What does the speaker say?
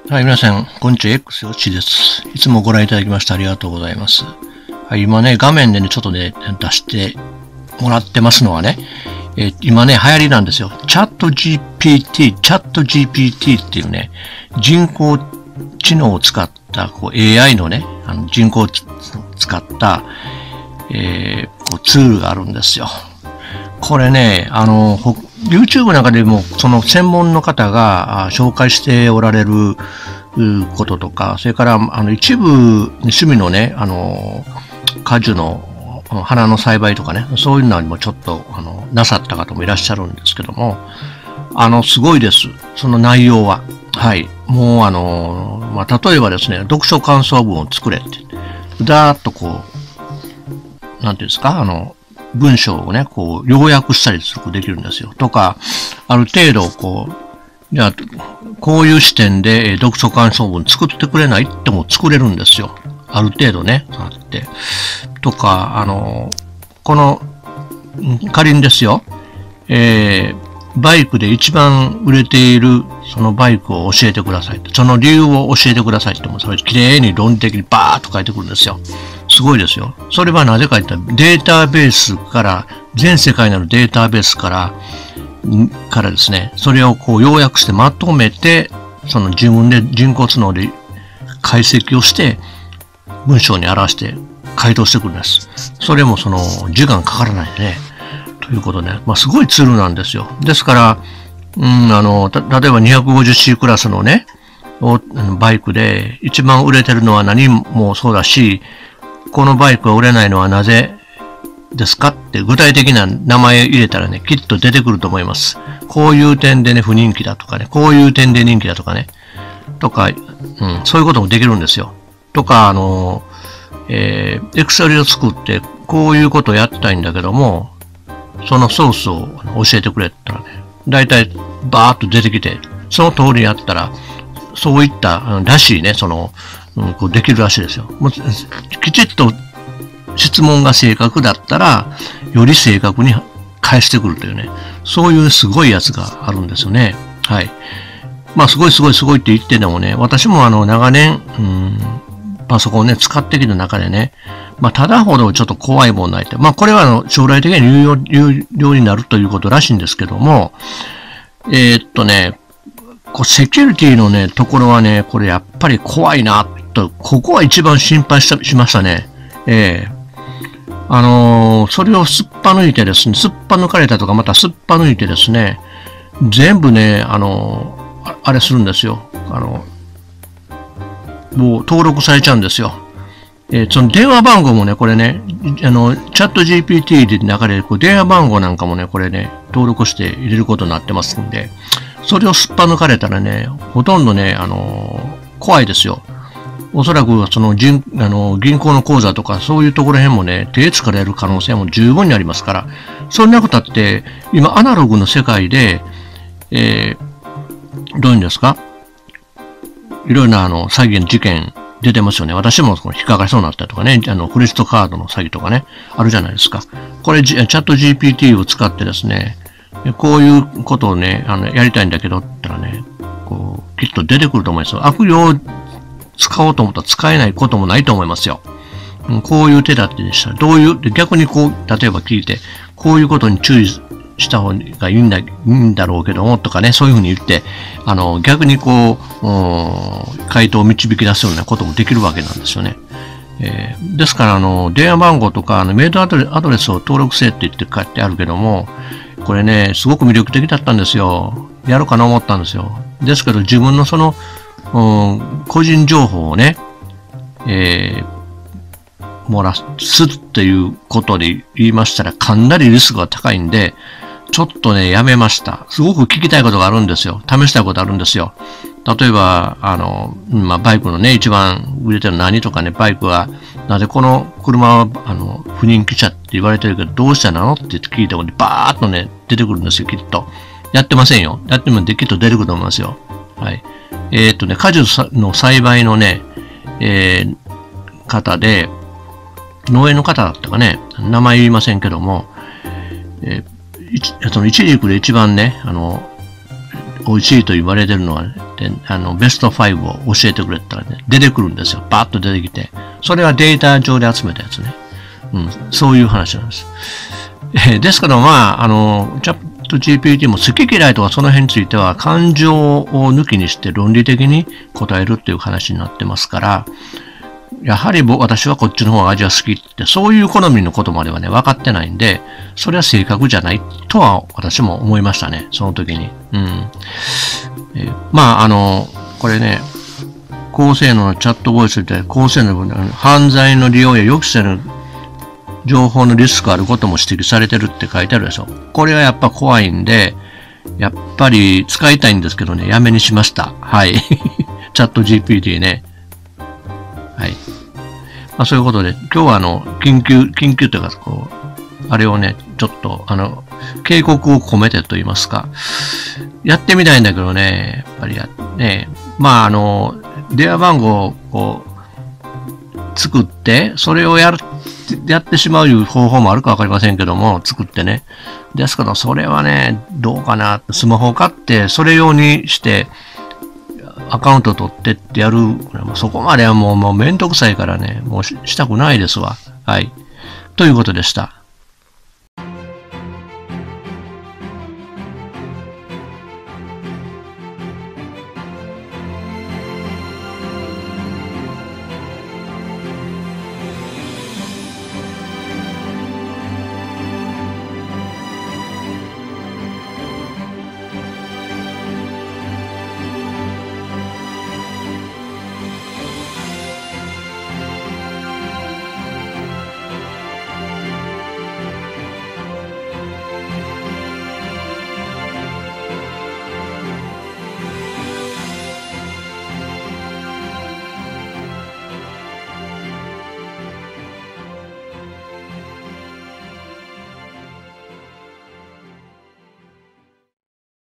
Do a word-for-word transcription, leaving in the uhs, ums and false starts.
はい、皆さん、こんにちは。X よっちです。いつもご覧いただきましてありがとうございます。はい、今ね、画面でね、ちょっとね、出してもらってますのはね、えー、今ね、流行りなんですよ。チャット ジーピーティー、チャット ジーピーティー っていうね、人工知能を使ったこう エーアイ のね、あの人工知能を使った、えー、こうツールがあるんですよ。これね、あの、YouTube なんかでも、その専門の方が紹介しておられることとか、それから、あの、一部、趣味のね、あの、果樹の花の栽培とかね、そういうのにもちょっと、あの、なさった方もいらっしゃるんですけども、あの、すごいです。その内容は。はい。もう、あの、まあ、例えばですね、読書感想文を作れって、だーっとこう、なんていうんですか、あの、文章をね、こう、要約したりすることできるんですよ。とか、ある程度、こう、じゃあ、こういう視点で読書感想文作ってくれないっても作れるんですよ。ある程度ね、あって。とか、あの、この、仮にですよ、えー、バイクで一番売れているそのバイクを教えてください。その理由を教えてくださいっても、それきれいに論理的にバーッと書いてくるんですよ。すごいですよ。それはなぜか言ったらデータベースから、全世界にあるデータベースから、からですね、それをこう要約してまとめて、その自分で人工知能で解析をして、文章に表して回答してくるんです。それもその時間かからないね。ということね。まあすごいツールなんですよ。ですから、うん、あの、た例えば にひゃくごじゅうシー クラスのね、バイクで一番売れてるのは何もそうだし、このバイクが売れないのはなぜですかって具体的な名前入れたらね、きっと出てくると思います。こういう点でね、不人気だとかね、こういう点で人気だとかね、とか、うん、そういうこともできるんですよ。とか、あの、えー、Excel を作って、こういうことをやったいんだけども、そのソースを教えてくれって言ったらね、だいたいバーっと出てきて、その通りやったら、そういったらしいね、その、うん、こうできるらしいですよ。もうきちっと質問が正確だったら、より正確に返してくるというね、そういうすごいやつがあるんですよね。はい。まあ、すごいすごいすごいって言ってでもね、私もあの、長年、うん、パソコンをね、使ってきた中でね、まあ、ただほどちょっと怖いもんないって。まあ、これはあの、将来的に有用、有料になるということらしいんですけども、えー、っとね、こうセキュリティのね、ところはね、これやっぱり怖いな、と、ここは一番心配した、しましたね。ええー、あのー、それをすっぱ抜いてですね、すっぱ抜かれたとか、またすっぱ抜いてですね、全部ね、あのー、あ、あれするんですよ。あの、もう登録されちゃうんですよ。えー、その電話番号もね、これね、あの、チャット ジーピーティー で中でこう電話番号なんかもね、これね、登録して入れることになってますんで、それをすっぱ抜かれたらね、ほとんどね、あのー、怖いですよ。おそらく、その、銀、あの、銀行の口座とか、そういうところへんもね、手つかれる可能性も十分にありますから、そんなことあって、今、アナログの世界で、えー、どういうんですか？いろいろな、あの、詐欺の事件出てますよね。私もこの引っかかりそうになったりとかね、あの、クレジットカードの詐欺とかね、あるじゃないですか。これ、チャット ジーピーティー を使ってですね、こういうことをね、あの、やりたいんだけど、って言ったらね、こう、きっと出てくると思いますよ。悪用使おうと思ったら使えないこともないと思いますよ。こういう手だってでしたら、どういう、逆にこう、例えば聞いて、こういうことに注意した方がいいんだ、いいんだろうけども、とかね、そういうふうに言って、あの、逆にこう、回答を導き出すようなこともできるわけなんですよね。えー、ですから、あの、電話番号とか、あのメールアドレアドレスを登録せって言って書いてあるけども、これね、すごく魅力的だったんですよ。やろうかな思ったんですよ。ですけど、自分のその、うん、個人情報をね、えー、漏らすっていうことで言いましたらかなりリスクが高いんで、ちょっとね、やめました。すごく聞きたいことがあるんですよ。試したいことあるんですよ。例えば、あの、まあ、バイクのね、一番売れてるの何とかね、バイクは、なぜこの車は、あの、不人気車って言われてるけど、どうしてなのって聞いたことで、バーっとね、出てくるんですよ、きっと。やってませんよ。やってもきっと出てくると思いますよ。はい。えー、っとね、果樹の栽培のね、えー、方で、農園の方だったかね、名前言いませんけども、えー、その一軸で一番ね、あの、 美味しいと言われてるのは、ね、であのベストファイブを教えてくれたらね、出てくるんですよ。バーッと出てきて。それはデータ上で集めたやつね。うん、そういう話なんです。えー、ですから、まあ、あの、チャット ジーピーティー も好き嫌いとかその辺については感情を抜きにして論理的に答えるっていう話になってますから、やはり僕、私はこっちの方が味は好きって、そういう好みのことまではね、分かってないんで、それは正確じゃないとは私も思いましたね、その時に。うん。えー、まあ、あの、これね、高性能のチャットボイスで、高性能の犯罪の利用や抑制の情報のリスクあることも指摘されてるって書いてあるでしょ。これはやっぱ怖いんで、やっぱり使いたいんですけどね、やめにしました。はい。チャット ジーピーティー ね。はい。まあ、そういうことで、今日はあの、緊急、緊急というか、こう、あれをね、ちょっと、あの、警告を込めてと言いますか、やってみたいんだけどね、やっぱりや、ね、まああの、電話番号をこう、作って、それをやる、やってしまういう方法もあるかわかりませんけども、作ってね。ですけど、それはね、どうかな。スマホを買って、それ用にして、アカウント取ってってやる。そこまではもう、もうめんどくさいからね、もうししたくないですわ。はい。ということでした。